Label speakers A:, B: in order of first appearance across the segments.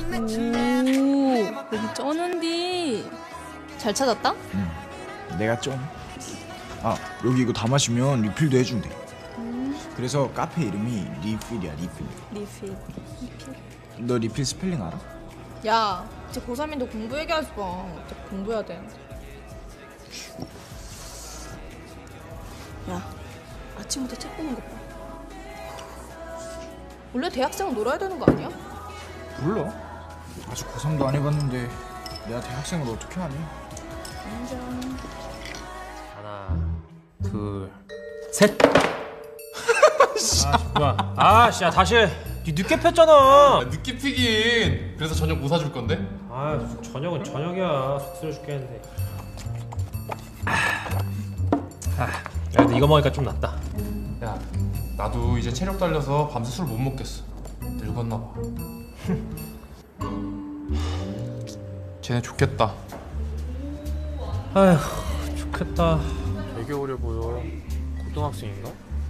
A: 오, 여기 쩌는디. 잘 찾았다?
B: 응, 내가 좀. 아, 여기 이거 다 마시면 리필도 해준대. 그래서 카페 이름이 리필이야, 리필.
A: 리필.
B: 너 리필 스펠링 알아?
A: 야, 이제 고3인데 공부 얘기하지 마. 어차피 공부해야 돼. 야, 아침부터 책 보는 거 봐. 원래 대학생은 놀아야 되는 거 아니야?
B: 몰라. 아직 고3도 안 해봤는데 내가 대학생을 어떻게 하니?
A: 인정.
C: 하나, 둘, 셋. 뭐야? 아, 씨, 야, 다시 해. 니 늦게 폈잖아.
D: 늦게 피긴. 그래서 저녁 뭐 사줄 건데?
C: 아, 저녁은 저녁이야. 속쓰려 죽겠는데. 야, 근데 이거 먹으니까 좀 낫다.
D: 야, 나도 이제 체력 달려서 밤새 술 못 먹겠어. 늙었나 봐. 쟤네 좋겠다.
C: 아휴, 좋겠다. 되게 어려 보여. 고등학생인가?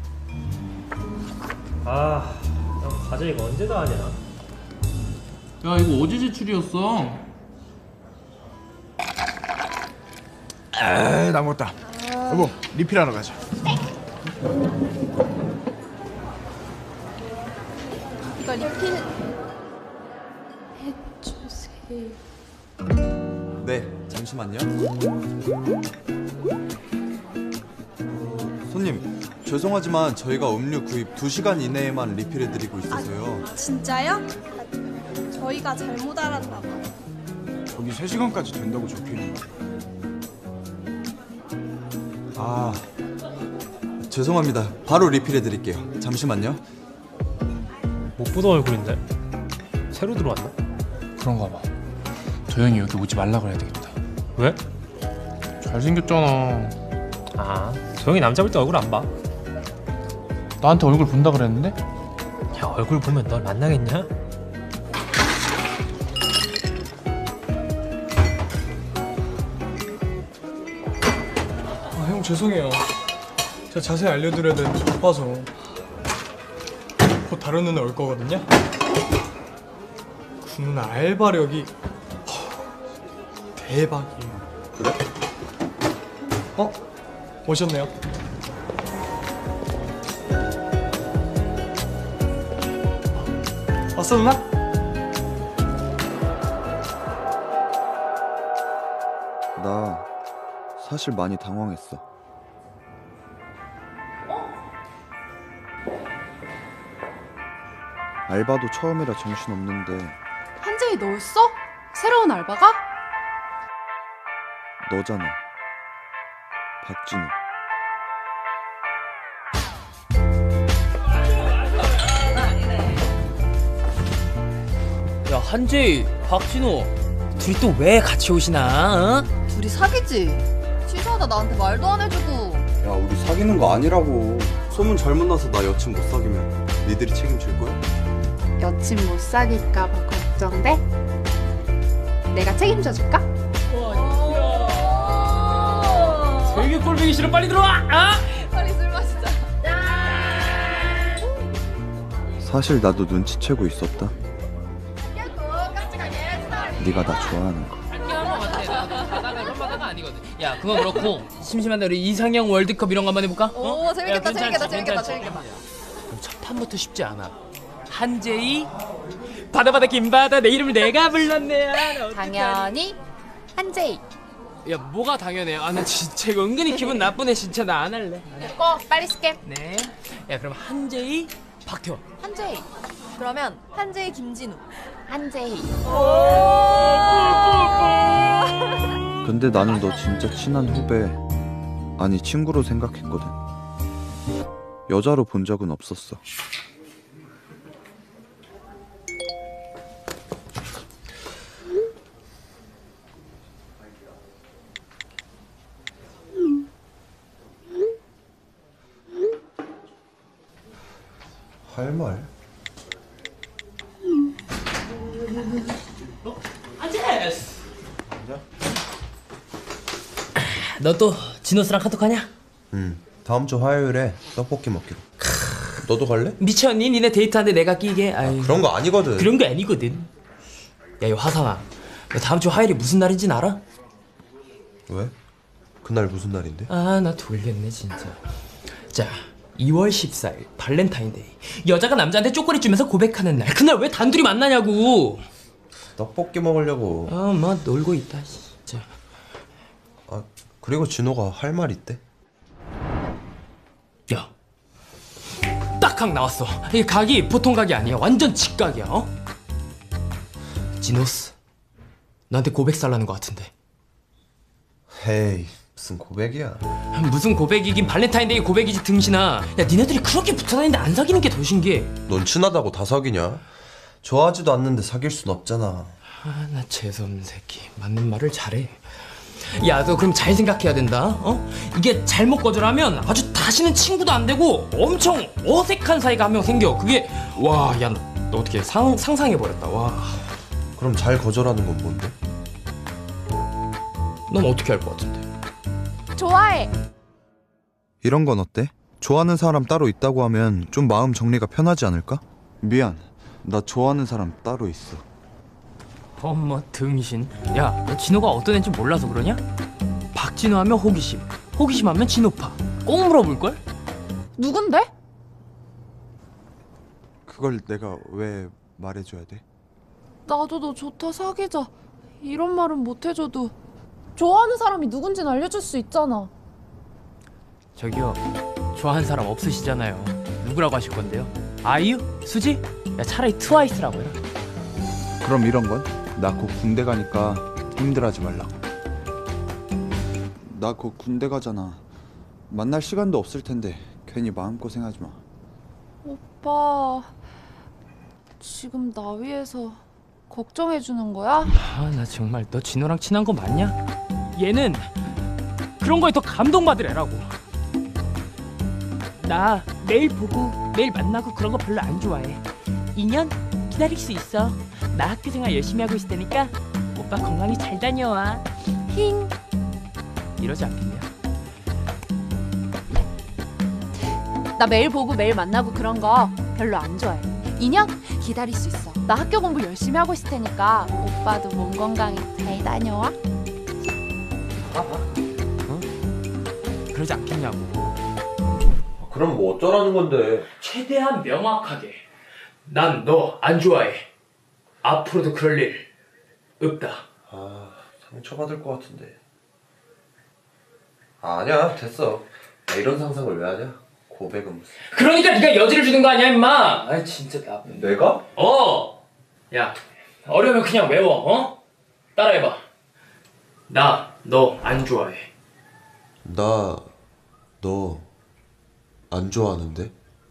C: 아, 난 과제 이거 언제 다 하냐?
D: 야, 이거 어제 제출이었어.
B: 에이, 나 먹었다. 여보, 리필하러 가자.
A: 이거 리필 해주세요.
E: 네, 잠시만요. 손님, 죄송하지만 저희가 음료 구입 2시간 이내에만 리필해드리고 있어서요.
F: 진짜요? 저희가 잘못 알았나 봐요.
B: 저기 3시간까지 된다고 적혀있는 거.
E: 아, 죄송합니다. 바로 리필해드릴게요. 잠시만요.
C: 못 보던 얼굴인데? 새로 들어왔나?
D: 그런가 봐. 저 형이 여기 오지 말라 그래야 되겠다.
C: 왜?
D: 잘생겼잖아.
C: 아, 저 형이 남자 볼 때 얼굴 안 봐.
D: 나한테 얼굴 본다 그랬는데?
C: 야, 얼굴 보면 널 만나겠냐?
G: 아, 형 죄송해요. 제가 자세히 알려드려야 되는데 바빠서. 곧 다른 누나 올 거거든요. 그 누나 알바력이 대박이에요.
E: 그래?
G: 오셨네요. 왔어 누나?
E: 나 사실 많이 당황했어. 알바도 처음이라 정신없는데
F: 한재희 너였어? 새로운 알바가?
E: 너잖아. 박진우.
H: 야, 한재희, 박진호 둘이 또 왜 같이 오시나? 어?
A: 둘이 사귀지? 치사하다. 나한테 말도 안 해주고.
E: 야, 우리 사귀는 거 아니라고. 소문 잘못 나서 나 여친 못 사귀면 니들이 책임질 거야?
F: 여친 못 사귈까 봐 걱정돼? 내가 책임져 줄까?
H: 되게 꼴보기 싫어. 빨리 들어와. 아?
A: 빨리 술 마시자.
E: 사실 나도 눈치채고 있었다. 네가 나 좋아하는 거.
H: 야, 그건 그렇고 심심한데 우리 이상형 월드컵 이런 거 한번 해볼까?
A: 오, 재밌겠다,
H: 야,
A: 재밌겠다,
H: 괜찮지,
A: 재밌겠다,
H: 괜찮지.
A: 재밌겠다.
H: 그럼 첫 판부터 쉽지 않아. 한재희 바다바다 김바다 내 이름을 내가 불렀네.
F: 당연히 한재희.
H: 야, 뭐가 당연해. 아, 나 진짜 이거 은근히 기분 나쁘네. 진짜 나 안 할래.
F: 됐고 빨리 쓸게.
H: 네. 야, 그럼 한재희 박태원.
A: 한재희. 그러면 한재희 김진우.
F: 한재희.
E: 근데 나는 너 진짜 친한 후배, 아니 친구로 생각했거든. 여자로 본 적은 없었어. 할 말?
H: 안재스. 너 또 진호스랑 카톡하냐?
I: 다음 주 화요일에 떡볶이 먹기로. 너도 갈래?
H: 미쳤니? 니네 데이트하는데 내가 끼게. 아유,
I: 그런 거 아니거든.
H: 그런 거 아니거든. 야, 이 화산아, 너 다음 주 화요일이 무슨 날인지는 알아?
I: 왜? 그날 무슨 날인데?
H: 아, 나 돌겠네 진짜. 자, 2월 14일 발렌타인데이. 여자가 남자한테 초콜릿 주면서 고백하는 날. 그날 왜 단둘이 만나냐고.
I: 떡볶이 먹으려고.
H: 뭐 놀고 있다 진짜.
I: 아, 그리고 진호가 할 말 있대.
H: 야, 딱각 나왔어. 이 각이 보통 각이 아니야. 완전 직각이야. 어? 지노스, 나한테 고백 살라는 것 같은데.
I: 헤이, 무슨 고백이야.
H: 무슨 고백이긴 발렌타인데이 고백이지 등신아. 야, 니네들이 그렇게 붙어다니는데 안 사귀는 게 더 신기해.
I: 넌 친하다고 다 사귀냐? 좋아하지도 않는데 사귈 순 없잖아.
H: 아, 나 재수없는 새끼. 맞는 말을 잘해. 야, 너 그럼 잘 생각해야 된다. 어? 이게 잘못 거절하면 아주 다시는 친구도 안 되고 엄청 어색한 사이가 한 명 생겨. 그게 와, 야, 너 어떻게 상상해버렸다. 와,
I: 그럼 잘 거절하는 건 뭔데?
H: 넌 어떻게 할 것 같은데?
F: 좋아해.
E: 이런 건 어때? 좋아하는 사람 따로 있다고 하면 좀 마음 정리가 편하지 않을까? 미안, 나 좋아하는 사람 따로 있어.
H: 어머 등신. 야, 너 진호가 어떤 애인지 몰라서 그러냐? 박진호 하면 호기심, 호기심 하면 진호파. 꼭 물어볼걸?
F: 누군데?
E: 그걸 내가 왜 말해줘야 돼?
A: 나도 너 좋다 사귀자 이런 말은 못 해줘도 좋아하는 사람이 누군지는 알려줄 수 있잖아.
H: 저기요, 좋아하는 사람 없으시잖아요. 누구라고 하실 건데요? 아이유? 수지? 야, 차라리 트와이스라고 해라.
E: 그럼 이런 건? 나 곧 군대 가니까 힘들어하지 말라고. 나 곧 군대 가잖아. 만날 시간도 없을 텐데 괜히 마음고생하지 마.
A: 오빠 지금 나 위해서 걱정해주는 거야?
H: 아, 나 정말 너 진호랑 친한 거 맞냐? 얘는 그런 거에 더 감동받을 애라고. 나 매일 보고 매일 만나고 그런 거 별로 안 좋아해. 2년 기다릴 수 있어. 나 학교 생활 열심히 하고 있을 테니까 오빠 건강히 잘 다녀와. 힝. 이러지 않겠냐?
A: 나 매일 보고 매일 만나고 그런 거 별로 안 좋아해. 2년 기다릴 수 있어. 나 학교 공부 열심히 하고 있을 테니까 오빠도 몸 건강히 잘 다녀와.
H: 어? 그러지 않겠냐고.
I: 그럼 뭐 어쩌라는 건데?
H: 최대한 명확하게. 난 너 안 좋아해. 앞으로도 그럴 일 없다.
I: 아, 상처받을 것 같은데. 아, 아니야, 됐어. 나 이런 상상을 왜 하냐? 고백은 무슨.
H: 그러니까 네가 여지를 주는 거 아니야, 임마. 아, 진짜 나쁜.
I: 내가?
H: 야, 어려우면 그냥 외워. 어? 따라해봐. 나 너 안 좋아해.
I: 나 너 안 좋아하는데?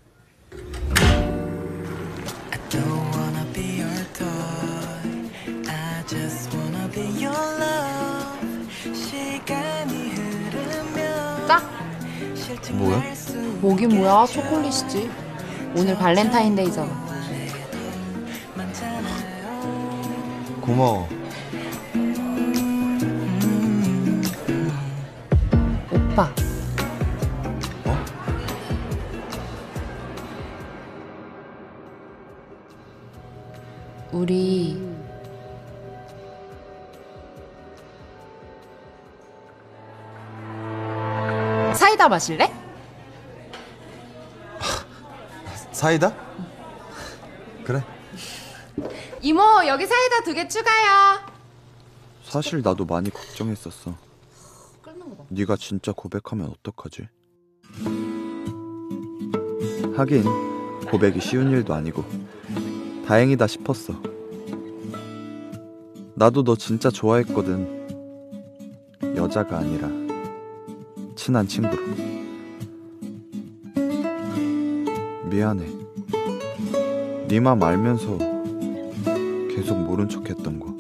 A: 짝?
E: 뭐야?
A: 뭐긴 뭐야, 초콜릿이지. 오늘 발렌타인데이잖아.
E: 고마워.
A: 오빠.
E: 어?
A: 우리 사이다 마실래?
E: 사이다? 그래.
A: 이모, 여기 사이다 2개 추가요.
E: 사실 나도 많이 걱정했었어. 네가 진짜 고백하면 어떡하지? 하긴 고백이 쉬운 일도 아니고 다행이다 싶었어. 나도 너 진짜 좋아했거든. 여자가 아니라 친한 친구로. 미안해. 네 맘 알면서 계속 모른 척 했던 거.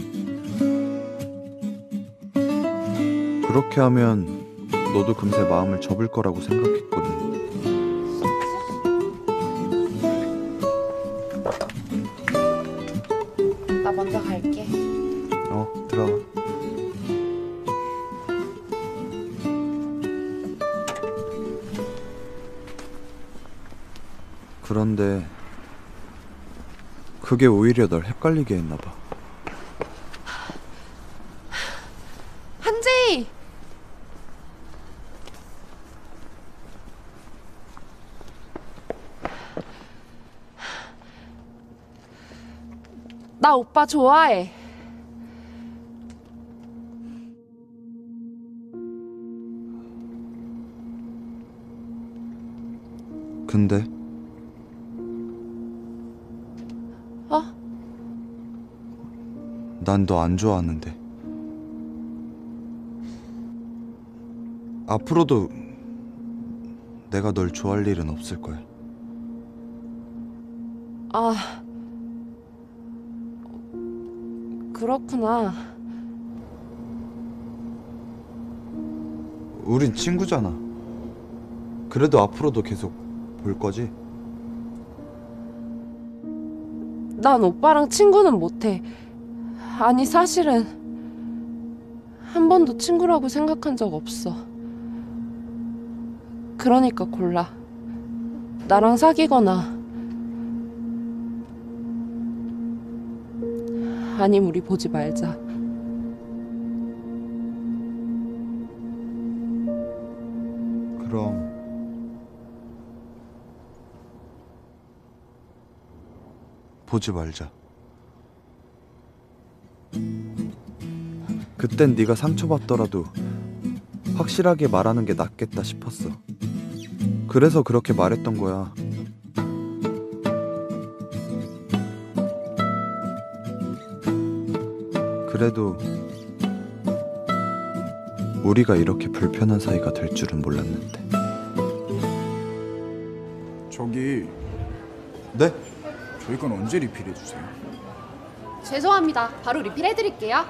E: 그렇게 하면 너도 금세 마음을 접을 거라고 생각했거든.
A: 나 먼저 갈게.
E: 들어와. 그런데 그게 오히려 널 헷갈리게 했나 봐.
A: 나 오빠 좋아해.
E: 근데
A: 어?
E: 난 너 안 좋아하는데. 앞으로도 내가 널 좋아할 일은 없을 거야.
A: 아, 그렇구나.
E: 우린 친구잖아. 그래도 앞으로도 계속 볼 거지?
A: 난 오빠랑 친구는 못해. 아니, 사실은 한 번도 친구라고 생각한 적 없어. 그러니까 골라. 나랑 사귀거나 아님 우리 보지 말자.
E: 그럼 보지 말자. 그땐 네가 상처받더라도 확실하게 말하는 게 낫겠다 싶었어. 그래서 그렇게 말했던 거야. 그래도 우리가 이렇게 불편한 사이가 될 줄은 몰랐는데.
B: 저기
E: 네?
B: 저희 건 언제 리필해 주세요?
A: 죄송합니다. 바로 리필해드릴게요.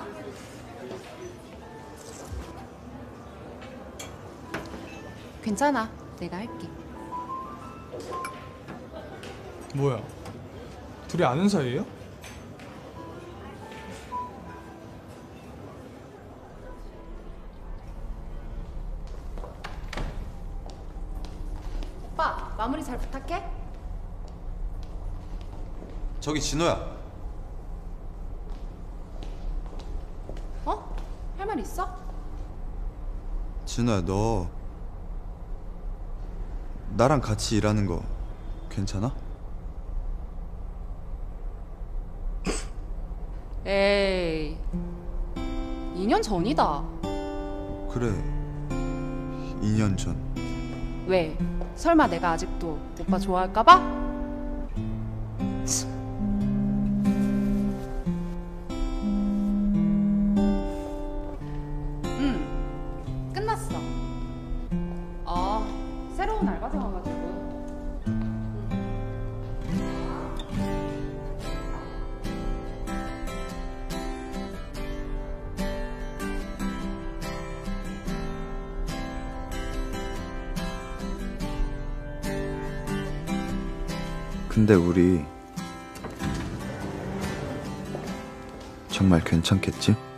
A: 괜찮아. 내가 할게.
G: 뭐야? 둘이 아는 사이예요?
A: 오빠, 마무리 잘 부탁해.
E: 저기 진호야.
A: 어? 할 말 있어?
E: 진호야, 너 나랑 같이 일하는 거 괜찮아?
A: 에이, 2년 전이다.
E: 그래, 2년 전.
A: 왜? 설마 내가 아직도 오빠 좋아할까봐? 참. 끝났어. 새로운 알바생 와가지고.
E: 근데 우리 정말 괜찮겠지?